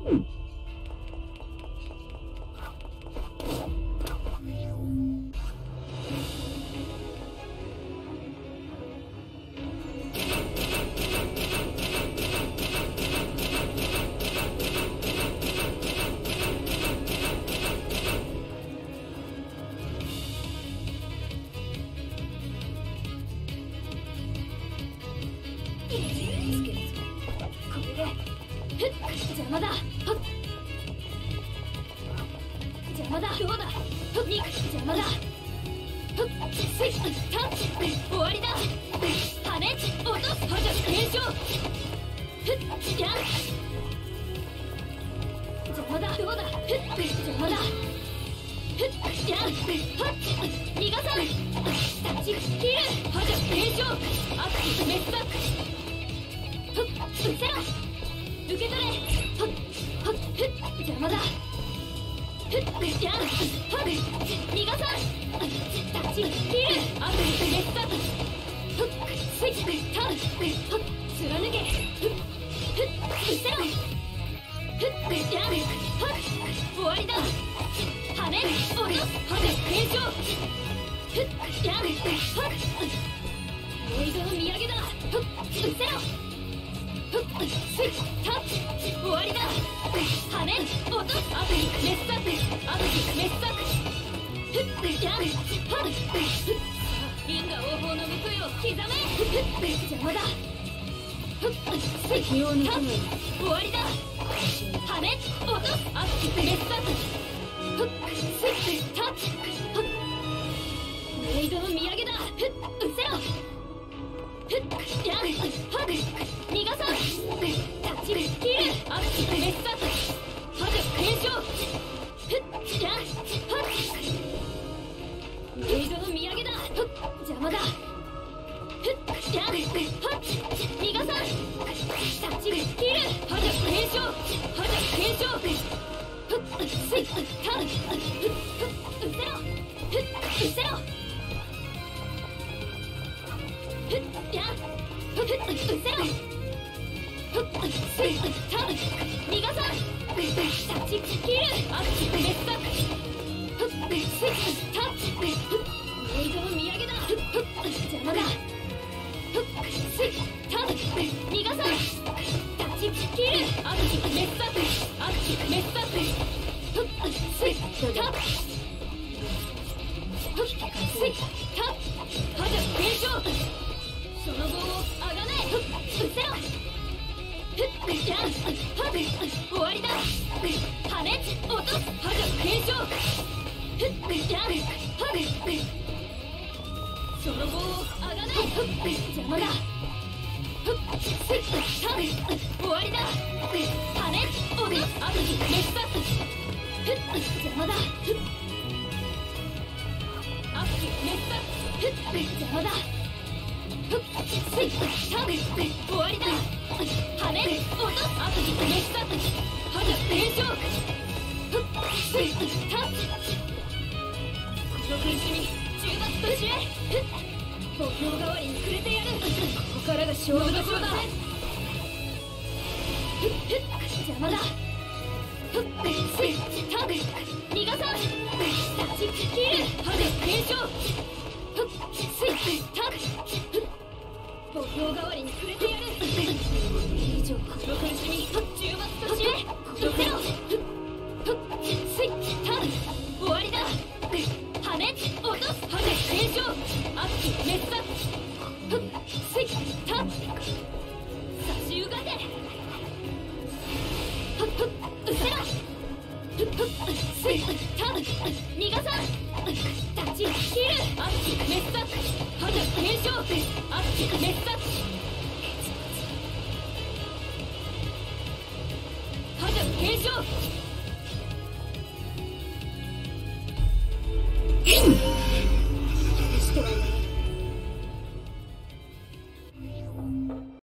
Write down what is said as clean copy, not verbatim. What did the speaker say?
邪魔だ。邪魔だ。どうだ。邪魔だ。終わりだ。羽根落とす。破弱減少。やん。邪魔だ。どうだ。邪魔だ。やん。逃がさない。立ち切る。破弱減少。アクティブメスバック。伏せろ。受け取れ。邪魔だ。やん。逃がさん。立ち切る。アクティブメスバック。スイッチターン。貫け。伏せろ。やん。終わりだ。羽根落とす。破弱減少。やん。レイドの土産だ。伏せろ。スイッチタッチ。終わりだ。羽根落とす。アクティブメスバック。アクティブメスバック。やん。因果応報の報いを刻め。邪魔だ。スイッチタッチ。終わりだ。羽根落とす。アクティブメスバック。スイッチタッチ。メイドの土産だ。伏せろ。やん。逃がさん。立ち切る。アクティブメスバック。破弱減少。やん。メイドの土産だ。邪魔だ。やん。逃がさん。立ち切る。破弱減少。破弱減少。スイッチターン。伏せろ。伏せろ。やん。伏せろ。スイッチターン。逃がさん。立ち切る。アクティブメスバック。スイッチタッチ。メイドの土産だ。邪魔だ。スイッチターン。逃がさん。立ち切る。アクティブメスバック。アクティブメスバック。スイッチタッチ。スイッチタッチ。破弱減少。その棒をあがね。伏せろ。やん。終わりだ。羽根落とす。破弱減少。やん。その棒をあがね。邪魔だ。スイッチターン。終わりだ。羽根落とす。アクティブメスバック。邪魔だ。アクティブメスバック。邪魔だ。スイッチターン。終わりだ。羽根落とす。アクティブメスバック。破弱減少。スイッチターン。この苦しみ中罰としえ。墓標代わりにくれてやる。ここからが勝負どころだ。邪魔だ。スイッチターン。逃がさん。立ち切る。破弱減少。スイッチターン。墓標代わりにくれてやる。以上この苦しみ中罰としえ。伏せろ。スイッチターン。終わりだ。羽根落とす。破弱減少。アクティブメスバック。スイッチターン。差しうがて。伏せろ。スイッチターン。逃がさん。立ち切る。アクティブメスバック。破弱減少。アクティブメスバック。破弱減少。